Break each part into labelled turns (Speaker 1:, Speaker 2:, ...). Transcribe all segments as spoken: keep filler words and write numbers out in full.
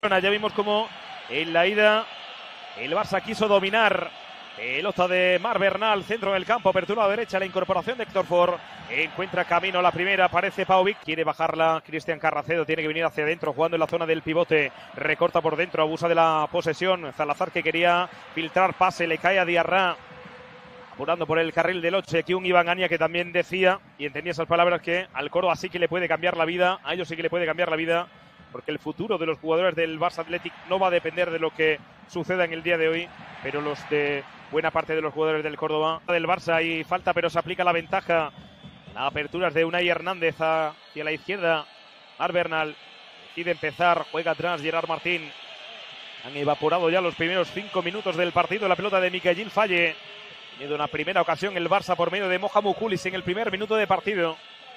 Speaker 1: Ya vimos como en la ida el Barça quiso dominar. Pelota de Marc Bernal, centro del campo, apertura a la derecha, la incorporación de Héctor Ford. Encuentra camino la primera, aparece Pauvic. Quiere bajarla Cristian Carracedo, tiene que venir hacia adentro, jugando en la zona del pivote. Recorta por dentro, abusa de la posesión. Salazar, que quería filtrar pase, le cae a Diarra. Apurando por el carril del ocho. Aquí un Iván Ania que también decía, y entendía esas palabras, que al Córdoba sí que le puede cambiar la vida. A ellos sí que le puede cambiar la vida, porque el futuro de los jugadores del Barça Athletic no va a depender de lo que suceda en el día de hoy, pero los de buena parte de los jugadores del Córdoba, del Barça, y falta, pero se aplica la ventaja. La apertura es de Unai Hernández hacia la izquierda. Marc Bernal decide empezar, juega atrás Gerard Martín. Han evaporado ya los primeros cinco minutos del partido. La pelota de Mikayil Faye. Tenido una primera ocasión el Barça por medio de Mohamed Kulis en el primer minuto de partido.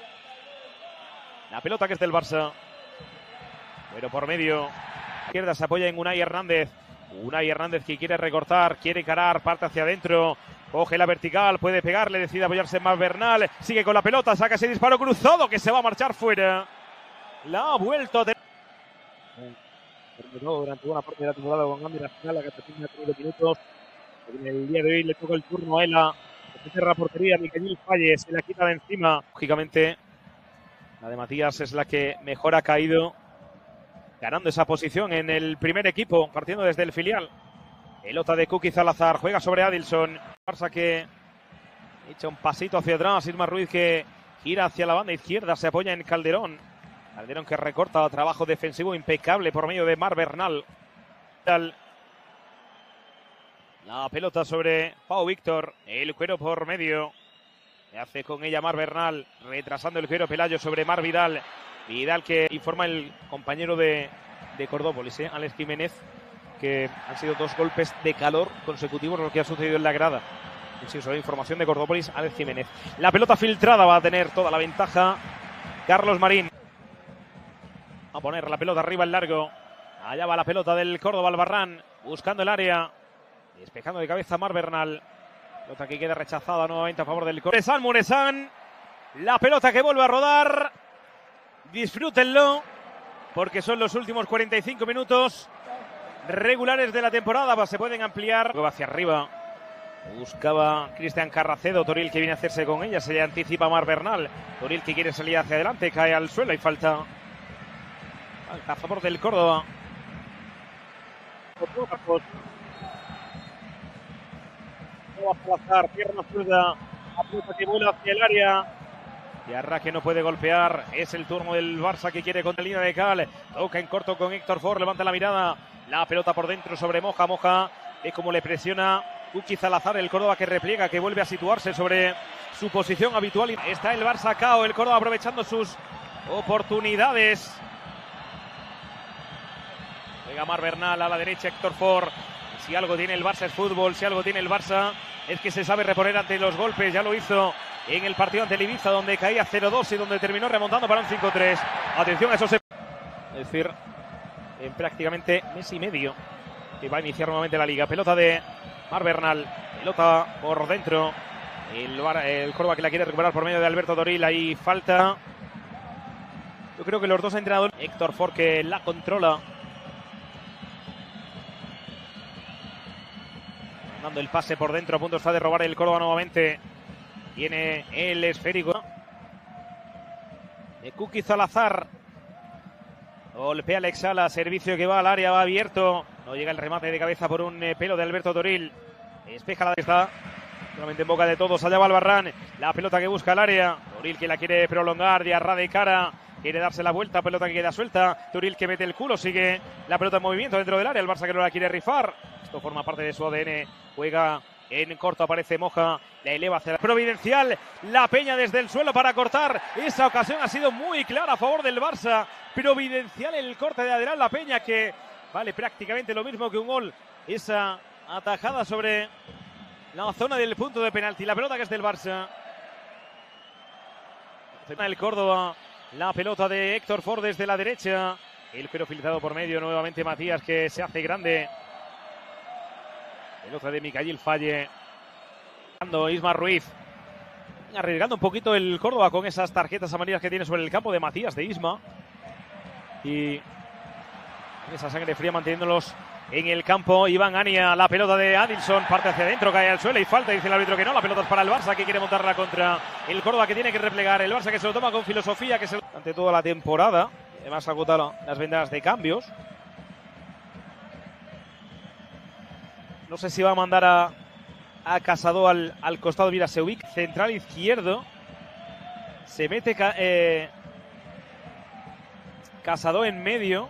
Speaker 1: La pelota que es del Barça, pero por medio. La izquierda se apoya en Unai Hernández. Unai Hernández que quiere recortar, quiere encarar, parte hacia adentro, coge la vertical, puede pegarle, decide apoyarse en Marc Bernal, sigue con la pelota, saca ese disparo cruzado que se va a marchar fuera. La ha vuelto a tener. Durante buena parte de la temporada con Andy Nacional, la Cataluña treinta minutos. En el día de hoy le toca el turno a Ela, que cierra la portería. Mikayil Faye se la quita de encima. Lógicamente, la de Matías es la que mejor ha caído, ganando esa posición en el primer equipo, partiendo desde el filial. Pelota de Kuki Salazar, juega sobre Adilson. Barça que echa un pasito hacia atrás. Isma Ruiz que gira hacia la banda izquierda, se apoya en Calderón. Calderón que recorta, trabajo defensivo impecable por medio de Marc Bernal. La pelota sobre Pau Víctor, el cuero por medio. Le hace con ella Marc Bernal, retrasando el cuero Pelayo sobre Marc Vidal. Vidal que informa el compañero de, de Cordópolis, ¿eh? Alex Jiménez, que han sido dos golpes de calor consecutivos lo que ha sucedido en la grada. Sí, sobre información de Cordópolis, Alex Jiménez. La pelota filtrada, va a tener toda la ventaja Carlos Marín. Va a poner la pelota arriba en largo. Allá va la pelota del Córdoba Albarrán, buscando el área, despejando de cabeza Marc Bernal. Pelota que queda rechazada nuevamente a favor del Córdoba. Muresan, Muresan. La pelota que vuelve a rodar. Disfrútenlo, porque son los últimos cuarenta y cinco minutos regulares de la temporada. Se pueden ampliar. Hacia arriba. Buscaba Cristian Carracedo. Toril que viene a hacerse con ella. Se le anticipa Marc Bernal. Toril que quiere salir hacia adelante. Cae al suelo y falta. Falta a favor del Córdoba. Va a pasar. Pierna zurda. La pelota que vuela hacia el área. Diarra que no puede golpear. Es el turno del Barça que quiere contra la línea de cal. Toca en corto con Héctor Ford. Levanta la mirada. La pelota por dentro sobre Moja. Moja es como le presiona Kuki Salazar. El Córdoba que repliega, que vuelve a situarse sobre su posición habitual. Está el Barça cao. El Córdoba aprovechando sus oportunidades. Llega Marc Bernal a la derecha. Héctor Ford. Si algo tiene el Barça es fútbol. Si algo tiene el Barça es que se sabe reponer ante los golpes. Ya lo hizo en el partido ante el Ibiza, donde caía cero dos y donde terminó remontando para un cinco tres. Atención a eso. Se... Es decir, en prácticamente mes y medio que va a iniciar nuevamente la liga. Pelota de Marc Bernal. Pelota por dentro. El, el Córdoba que la quiere recuperar por medio de Alberto Toril. Ahí falta. Yo creo que los dos entrenadores. Héctor Ford que la controla. Dando el pase por dentro. A punto está de robar el Córdoba nuevamente. Tiene el esférico de Kuki Salazar. Golpea Alex Sala. Servicio que va al área. Va abierto. No llega el remate de cabeza por un eh, pelo de Alberto Toril. Despeja la derecha. Solamente en boca de todos. Allá va Albarrán. La pelota que busca el área. Toril que la quiere prolongar. Diarra de cara. Quiere darse la vuelta. Pelota que queda suelta. Toril que mete el culo. Sigue la pelota en movimiento dentro del área. El Barça que no la quiere rifar. Esto forma parte de su A D N. Juega en corto, aparece Moja, la eleva hacia la Providencial, la Peña desde el suelo para cortar. Esa ocasión ha sido muy clara a favor del Barça. Providencial el corte de Adrián La Peña, que vale prácticamente lo mismo que un gol. Esa atajada sobre la zona del punto de penalti. La pelota que es del Barça. El Córdoba, la pelota de Héctor Ford desde la derecha. El cuero filtrado por medio, nuevamente Matías que se hace grande. Pelota de Mikayil Faye. Isma Ruiz. Arriesgando un poquito el Córdoba con esas tarjetas amarillas que tiene sobre el campo de Matías de Isma. Y Esa sangre fría manteniéndolos en el campo. Iván Ania, la pelota de Adilson, parte hacia adentro, cae al suelo y falta. Dice el árbitro que no, la pelota es para el Barça, que quiere montarla contra el Córdoba, que tiene que replegar. El Barça que se lo toma con filosofía, que se lo... ante toda la temporada. Además ha agotado las vendas de cambios. No sé si va a mandar a, a Casado al, al costado. Mira, se ubica central izquierdo. Se mete eh, Casado en medio.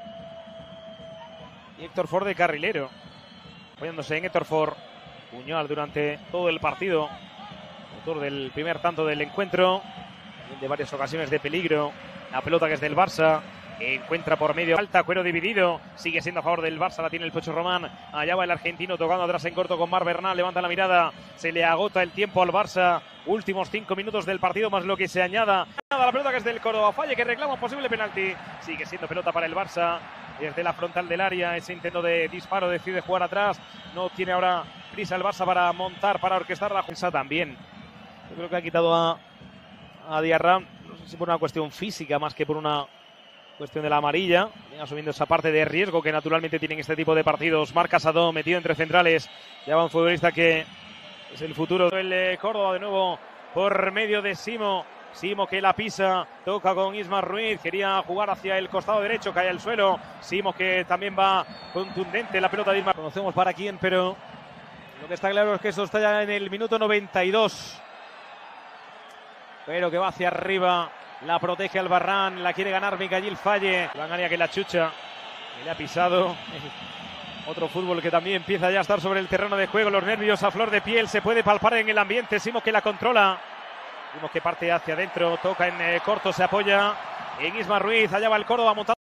Speaker 1: Y Héctor Ford de carrilero. Apoyándose en Héctor Ford. Puñal durante todo el partido. Autor del primer tanto del encuentro. De varias ocasiones de peligro. La pelota que es del Barça. Encuentra por medio alta, Cuero dividido, sigue siendo a favor del Barça, la tiene el Pocho Román, allá va el argentino tocando atrás en corto con Mar Bernal, levanta la mirada, se le agota el tiempo al Barça, últimos cinco minutos del partido más lo que se añada, la pelota que es del Córdoba, Falle que reclama un posible penalti, sigue siendo pelota para el Barça, desde la frontal del área, ese intento de disparo, decide jugar atrás, no tiene ahora prisa el Barça para montar, para orquestar la jueza también, yo creo que ha quitado a, a Diarra, no sé si por una cuestión física más que por una cuestión de la amarilla, asumiendo esa parte de riesgo que naturalmente tienen este tipo de partidos. Marc Casado metido entre centrales, ya va un futbolista que es el futuro. El eh, Córdoba de nuevo por medio de Simo, Simo que la pisa, toca con Isma Ruiz, quería jugar hacia el costado derecho, cae al suelo, Simo que también va contundente, la pelota de Isma, conocemos para quién, pero lo que está claro es que eso está ya en el minuto noventa y dos, pero que va hacia arriba. La protege Albarrán, la quiere ganar Miguel Falle. Iván Ania que la chucha, que le ha pisado. Otro fútbol que también empieza ya a estar sobre el terreno de juego. Los nervios a flor de piel, se puede palpar en el ambiente. Simo que la controla. Vimos que parte hacia adentro, toca en eh, corto, se apoya en Isma Ruiz. Allá va el Córdoba montando.